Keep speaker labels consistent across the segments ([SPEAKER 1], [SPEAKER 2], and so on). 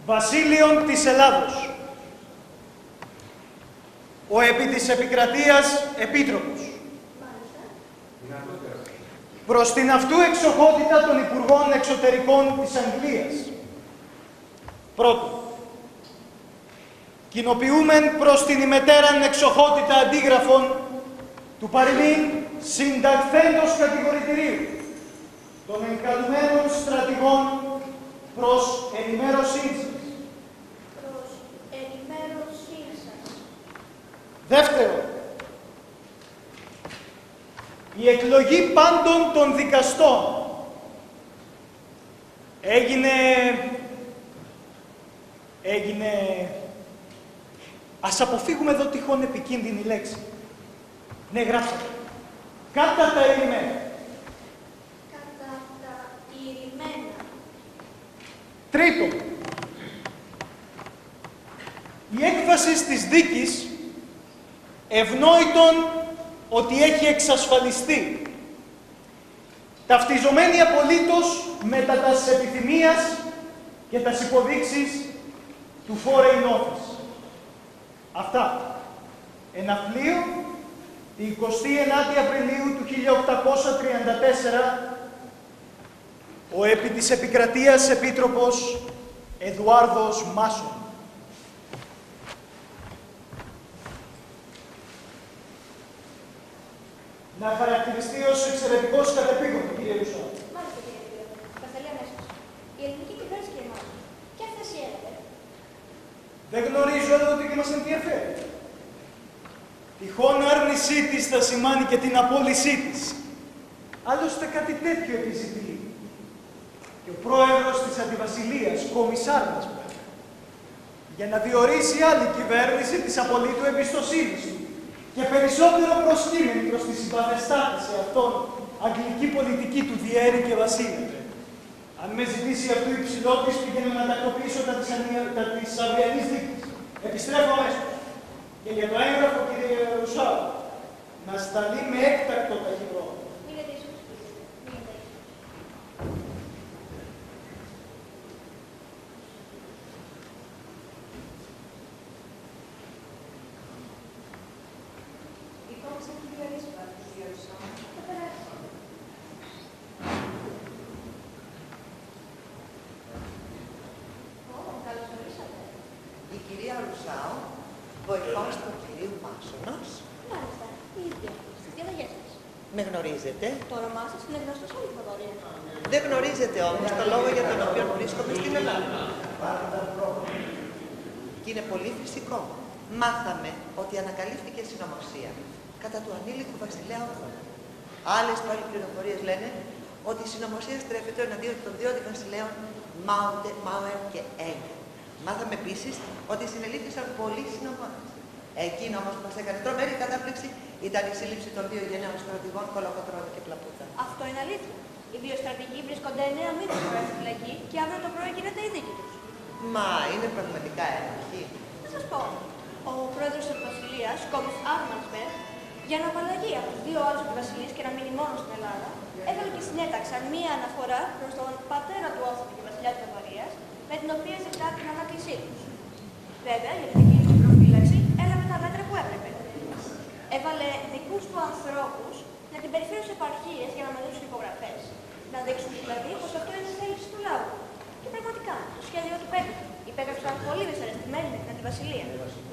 [SPEAKER 1] Βασίλειον της Ελλάδος, ο επί της επικρατείας Επίτροπος, προς την αυτού εξοχότητα των Υπουργών Εξωτερικών της Αγγλίας. Πρώτον, κοινοποιούμεν προς την ημετέραν εξοχότητα αντίγραφων του παροιμήν συνταχθέντος κατηγορητηρίου των εγκαλουμένων στρατηγών προς ενημέρωσή σας. Δεύτερον, η εκλογή πάντων των δικαστών έγινε... Ας αποφύγουμε εδώ τυχόν επικίνδυνη λέξη. Ναι, γράψτε. Κατατηρημένα.
[SPEAKER 2] Κατατηρημένα.
[SPEAKER 1] Τρίτον, η έκβαση της δίκης ευνόητον ότι έχει εξασφαλιστεί, ταυτιζομένη απολύτως μετά τας επιθυμίας και τας υποδείξεις του Foreign Office. Αυτά. Εναυλίο, την 29η Απριλίου του 1834, ο επί της επικρατείας Επίτροπος Εδουάρδος Μάσον. Να χαρακτηριστεί ως εξαιρετικός κατεπήγον, κύριε Ρουσό.
[SPEAKER 2] Μάλιστα, κύριε Πύρο. Πασταλή αμέσως. Η ελληνική κυβέρνηση και εμάς. Ποια θέση έλαβε?
[SPEAKER 1] Δεν γνωρίζω εδώ ότι και μας ενδιαφέρει. Τυχόν άρνησή της θα σημάνει και την απόλυσή της. Άλλωστε κάτι τέτοιο επιζητεί. Και ο πρόεδρος της Αντιβασιλείας, κομισάρας, για να διορίσει άλλη κυβέρνηση της απολύτου εμπιστοσύνης του και περισσότερο προσκύμενη προς τη συμπαθεστάτη σε αυτόν αγγλική πολιτική του διέρη και βασίλευε. Αν με ζητήσει αυτού υψηλότης, πήγαινε να τακτοποιήσω τα της αυριανής δίκης. Επιστρέφω αμέσως. Και για το έγγραφο, κύριε Ρουσάου, να σταλεί με έκτακτο ταχυδρόμο.
[SPEAKER 3] Βοηθός του κυρίου Μάσονος.
[SPEAKER 2] Μάλιστα, η ίδια. Στις διαταγές σας.
[SPEAKER 3] Με γνωρίζετε?
[SPEAKER 2] Το όνομά σας είναι γνωστό σε όλη την Βαβαρία.
[SPEAKER 3] Δεν γνωρίζετε όμως το λόγο για τον οποίο βρίσκομαι στην Ελλάδα. Και είναι πολύ φυσικό. Μάθαμε ότι ανακαλύφθηκε συνωμοσία κατά του ανήλικου βασιλέα Όθωνα. Άλλες πάλι πληροφορίες λένε ότι η συνωμοσία στρέφεται εναντίον των δύο αντιβασιλέων Μάουερ και Έγκερ. Μάθαμε επίσης ότι συνελήφθησαν πολλοί συνωμότες. Εκείνο όμως που μας έκανε τρομερή κατάπληξη ήταν η σύλληψη των δύο γενναίων στρατηγών Κολοκοτρώνη και Πλαπούτα.
[SPEAKER 2] Αυτό είναι αλήθεια. Οι δύο στρατηγοί βρίσκονται 9 μήνες τώρα στη φυλακή και αύριο το πρωί γίνεται η δίκη τους.
[SPEAKER 3] Μα είναι πραγματικά ένοχοι.
[SPEAKER 2] Θα σας πω. Ο πρόεδρος της Βασιλείας, κόμις Άρμανσμπερ, για να απαλλαγεί από τους δύο άλλους αντιβασιλείς και να μείνει μόνο στην Ελλάδα, έβαλε και συνέταξαν μία αναφορά προς τον πατέρα του Όθωνα και βασιλιά της Βαβαρίας, με την οποία ζητά την ανάκλησή τους. Βέβαια, για την εκκλήση και προφύλαξη, έλαβε τα μέτρα που έπρεπε. Έβαλε δικούς του ανθρώπους να την περιφέρουν σε επαρχίες για να μαζέψουν υπογραφές. Να δείξουν δηλαδή πως αυτό είναι θέληση του λαού. Και πραγματικά, το σχέδιο του πέτυχε. Υπέγραψαν πολύ δυσαρεστημένοι με την Αντιβασιλεία.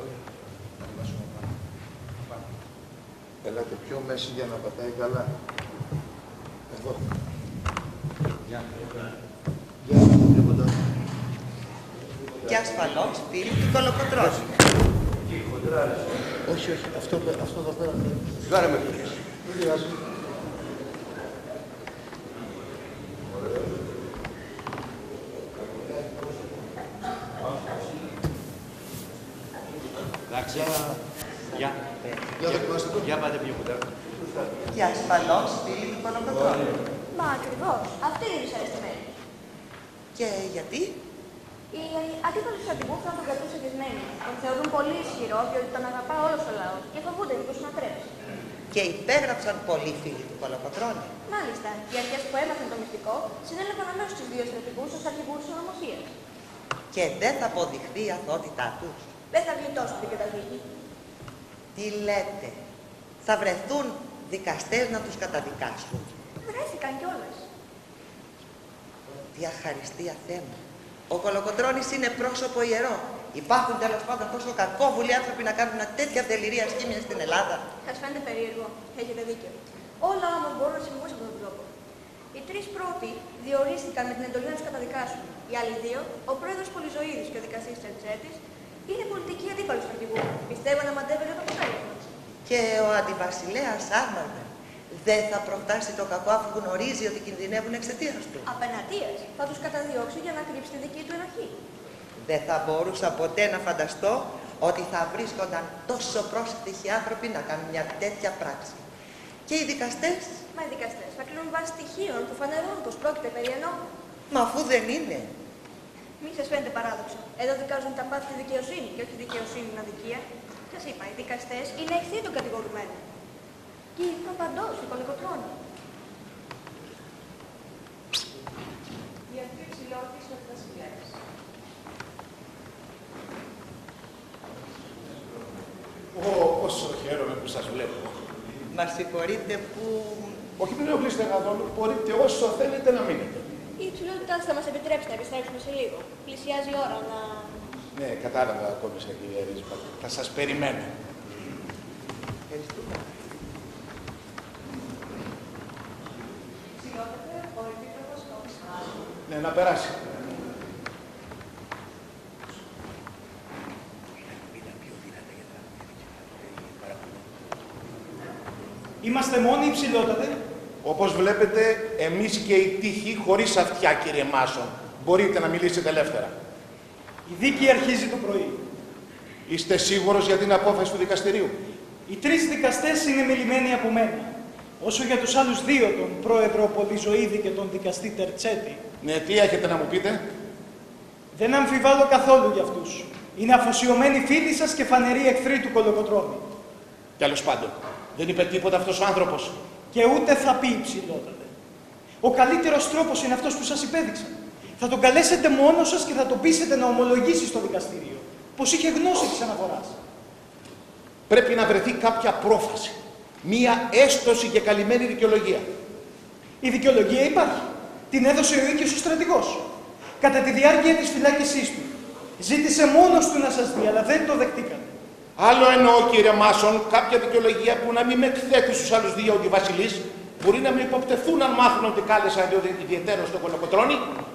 [SPEAKER 4] Ελάτε πιο μέση για να πατάει καλά. Εδώ. Γεια.
[SPEAKER 3] Και ασφαλώς φίλοι του Κολοκοτρώνη.
[SPEAKER 4] Όχι, όχι, αυτό εδώ πέρα.
[SPEAKER 5] Σιγάρα με φίλες.
[SPEAKER 6] Εντάξει. Γεια. Για πάτε πιο κοντά.
[SPEAKER 3] Και ασφαλώς φίλοι του Κολοκοτρώνη.
[SPEAKER 2] Μα ακριβώς. Αυτή είναι η δυσαρεστημένη.
[SPEAKER 3] Και γιατί?
[SPEAKER 2] Οι αντίπαλοι του στρατηγού θα τον κρατούν σεγγισμένοι. Τον θεωρούν πολύ ισχυρό διότι τον αγαπά όλος ο λαός και φοβούνται μήπως να τρέψει.
[SPEAKER 3] Και υπέγραψαν πολλοί φίλοι του Κολοκοτρώνη.
[SPEAKER 2] Μάλιστα, οι αρχές που έμαθαν το μυστικό συνέλαβαν αμέσως τους δύο στρατηγούς ως αρχηγούς της ονομοσίας.
[SPEAKER 3] και δεν θα αποδειχθεί η αθωότητά τους.
[SPEAKER 2] Δεν θα γλιτώσουν την καταδίκη.
[SPEAKER 3] Τι λέτε, θα βρεθούν δικαστές να τους καταδικάσουν?
[SPEAKER 2] Βρέθηκαν κιόλας.
[SPEAKER 3] Τι αχαριστία, Θεέ μου. Ο Κολοκοτρώνης είναι πρόσωπο ιερό. Υπάρχουν τέλος πάντων τόσο κακόβουλοι άνθρωποι να κάνουν μια τέτοια θεληρία σχήμια στην Ελλάδα?
[SPEAKER 2] Σας φαίνεται περίεργο. Έχετε δίκιο. Όλα όμως μπορούν να συμβούν σε αυτόν τον τρόπο. Οι τρεις πρώτοι διορίστηκαν με την εντολή να τους καταδικάσουν. Οι άλλοι δύο, ο πρόεδρος Πολυζωίδης και ο δικαστής Τερτσέτης, είναι πολιτικοί αντίπαλοι του αρχηγού. Πιστεύω να μαντεύεται το αποτέλεσμα.
[SPEAKER 3] Και ο αντιβασιλέας Άρμαρδα δεν θα προφτάσει το κακό αφού γνωρίζει ότι κινδυνεύουν εξαιτίας του?
[SPEAKER 2] Απεναντίας, θα τους καταδιώξει για να κρύψει τη δική του ενοχή.
[SPEAKER 3] Δεν θα μπορούσα ποτέ να φανταστώ ότι θα βρίσκονταν τόσο πρόσεχτοι άνθρωποι να κάνουν μια τέτοια πράξη. Και οι δικαστές?
[SPEAKER 2] Μα οι δικαστές θα κλείνουν βάσει στοιχείων που φανερώνουν πως πρόκειται περί ενόχου.
[SPEAKER 3] Μα αφού δεν είναι.
[SPEAKER 2] Μη σας φαίνεται παράδοξο. Εδώ δικάζουν τα πάθη δικαιοσύνη και όχι δικαιοσύνη είναι αδικία. Σας είπα, οι δικαστές είναι εχθροί των κατηγορουμένων. Και ήρθαν παντός, οι Κολοκοτρώνοι.
[SPEAKER 5] Γιατί ψηλώτης ο βασιλέας.
[SPEAKER 4] Όσο χαίρομαι που σας βλέπω.
[SPEAKER 3] Μας συγχωρείτε που...
[SPEAKER 4] Όχι, μην ενοχλείστε καθόλου. Μπορείτε όσο θέλετε να μείνετε.
[SPEAKER 2] Η υψηλότητά θα μας επιτρέψει να επιστρέψουμε σε λίγο. Πλησιάζει η ώρα να...
[SPEAKER 4] Ναι, κατάλαβα ακόμη σε κυρία Ρίσπα. Θα σας περιμένω.
[SPEAKER 3] Ευχαριστούμε.
[SPEAKER 5] Ψηλότατε, ο Επίτροπος Κόμισας.
[SPEAKER 4] Ναι, να περάσει.
[SPEAKER 1] Είμαστε μόνοι, υψηλότατε.
[SPEAKER 4] Όπως βλέπετε, εμείς και η τύχη χωρίς αυτιά, κύριε Μάσον. Μπορείτε να μιλήσετε ελεύθερα.
[SPEAKER 1] Η δίκη αρχίζει το πρωί.
[SPEAKER 4] Είστε σίγουρος για την απόφαση του δικαστηρίου?
[SPEAKER 1] Οι τρεις δικαστές είναι μιλημένοι από μένα. Όσο για τους άλλους δύο, τον πρόεδρο Πολυζωίδη και τον δικαστή Τερτσέτη.
[SPEAKER 4] Ναι, τι έχετε να μου πείτε?
[SPEAKER 1] Δεν αμφιβάλλω καθόλου για αυτούς. Είναι αφοσιωμένοι φίλοι σας και φανεροί εχθροί του Κολοκοτρώνη.
[SPEAKER 4] Τέλος πάντων, δεν είπε τίποτα αυτός ο άνθρωπος?
[SPEAKER 1] Και ούτε θα πει, υψηλότατε. Ο καλύτερος τρόπος είναι αυτός που σας υπέδειξα. Θα τον καλέσετε μόνος σας και θα τον πείσετε να ομολογήσει στο δικαστήριο πως είχε γνώση της αναφοράς.
[SPEAKER 4] Πρέπει να βρεθεί κάποια πρόφαση. Μία έστωση και καλυμμένη δικαιολογία.
[SPEAKER 1] Η δικαιολογία υπάρχει. Την έδωσε ο ίδιος ο στρατηγός. Κατά τη διάρκεια της φυλάκισής του. Ζήτησε μόνος του να σας δει, αλλά δεν το δεχτήκατε.
[SPEAKER 4] Άλλο εννοώ, κύριε Μάσον, κάποια δικαιολογία που να μην με εκθέτει στους άλλους δύο ότι βασιλείς μπορεί να με υποπτευθούν αν μάθουν ότι κάλεσαν ιδιαίτερο στον Κολοκοτρώνη.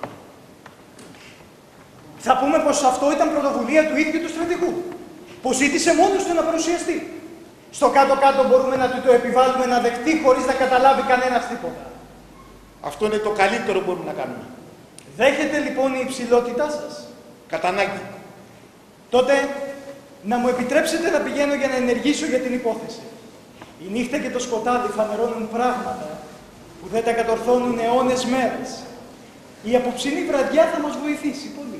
[SPEAKER 1] Θα πούμε πως αυτό ήταν πρωτοβουλία του ίδιου του στρατηγού. Πως ζήτησε μόνος του να παρουσιαστεί. Στο κάτω-κάτω μπορούμε να του το επιβάλλουμε να δεχτεί χωρίς να καταλάβει κανένας τίποτα.
[SPEAKER 4] Αυτό είναι το καλύτερο που μπορούμε να κάνουμε.
[SPEAKER 1] Δέχεται λοιπόν η υψηλότητά σας?
[SPEAKER 4] Κατά ανάγκη.
[SPEAKER 1] Τότε να μου επιτρέψετε να πηγαίνω για να ενεργήσω για την υπόθεση. Η νύχτα και το σκοτάδι φανερώνουν πράγματα που δεν τα κατορθώνουν αιώνες μέρες. Η απόψινή βραδιά θα μας βοηθήσει πολύ.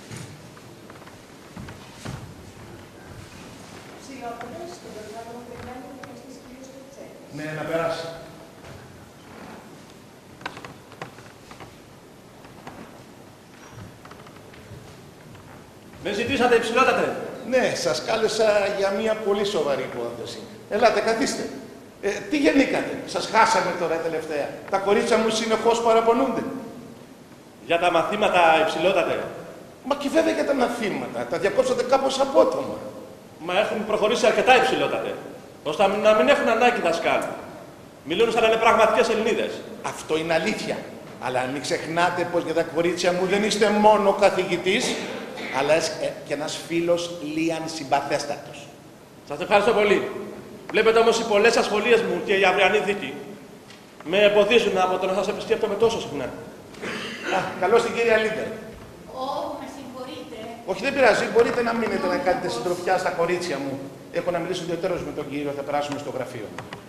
[SPEAKER 5] Ψηλότατε, στον Πρωτάδο περιμένει ο δικαστής κ. Τερτσέτης.
[SPEAKER 4] Ναι, να περάσει.
[SPEAKER 6] Με ζητήσατε, υψηλότατε.
[SPEAKER 4] Ναι, σας κάλεσα για μια πολύ σοβαρή υπόθεση. Ελάτε, καθίστε. Τι γεννήκατε? Σας χάσαμε τώρα τελευταία. Τα κορίτσια μου συνεχώς παραπονούνται.
[SPEAKER 6] Για τα μαθήματα, υψηλότατε.
[SPEAKER 4] Μα και βέβαια για τα μαθήματα. Τα διακόψατε κάπως απότομα.
[SPEAKER 6] Μα έχουν προχωρήσει αρκετά, υψηλότατε. Ώστε να μην έχουν ανάγκη δασκάλου. Μιλούν σαν να είναι πραγματικές Ελληνίδες.
[SPEAKER 4] Αυτό είναι αλήθεια. Αλλά μην ξεχνάτε πως για τα κορίτσια μου δεν είστε μόνο καθηγητής, αλλά και ένας φίλος λίαν συμπαθέστατος.
[SPEAKER 6] Σας ευχαριστώ πολύ. Βλέπετε όμως οι πολλές ασχολίες μου και η αυριανή δίκη με εμποδίζουν από το να σας επισκέπτομαι τόσο συχνά.
[SPEAKER 4] Καλώς την κυρία Λίντερ.
[SPEAKER 5] Με συγχωρείτε.
[SPEAKER 4] Όχι, δεν πειράζει. Μπορείτε να μείνετε να κάνετε συντροφιά στα κορίτσια μου. Έχω να μιλήσω ιδιαίτερως με τον κύριο, θα περάσουμε στο γραφείο.